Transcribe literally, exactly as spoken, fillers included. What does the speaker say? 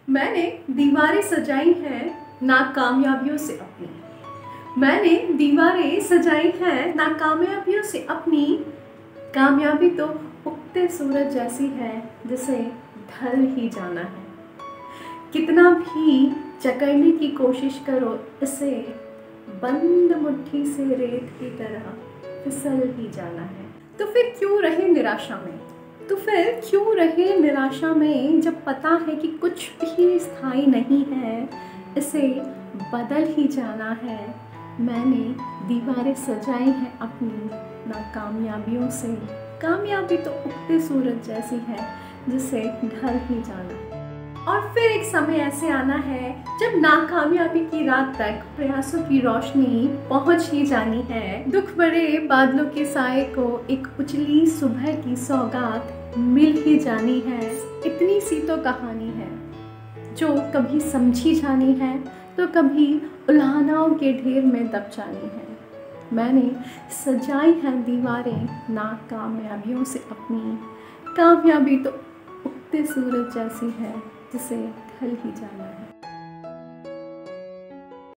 मैंने दीवारें सजाई हैं नाकामयाबियों से अपनी। मैंने दीवारें सजाई हैं नाकामयाबियों से अपनी। कामयाबी तो उगते सूरज जैसी है जिसे ढल ही जाना है। कितना भी जकड़ने की कोशिश करो इसे, बंद मुट्ठी से रेत की तरह फिसल ही जाना है। तो फिर क्यों रहे निराशा में तो फिर क्यों रहे निराशा में जब पता है कि कुछ भी स्थायी नहीं है, इसे बदल ही जाना है। मैंने दीवारें सजाई हैं अपनी नाकामयाबियों से। कामयाबी तो उगते सूरज जैसी है जिसे ढल ही जाना है। और फिर एक समय ऐसे आना है जब नाकामयाबी की रात तक प्रयासों की रोशनी पहुंच ही जानी है। दुख भरे बादलों के साए को एक उजली सुबह की सौगात मिल ही जानी है। इतनी सी तो कहानी है जो कभी समझी जानी है तो कभी उल्हानाओं के ढेर में दब जानी है। मैंने सजाई हैं दीवारें नाकामयाबियों से अपनी। कामयाबी तो उगते सूरज जैसी है जिसे ढल ही जाना है।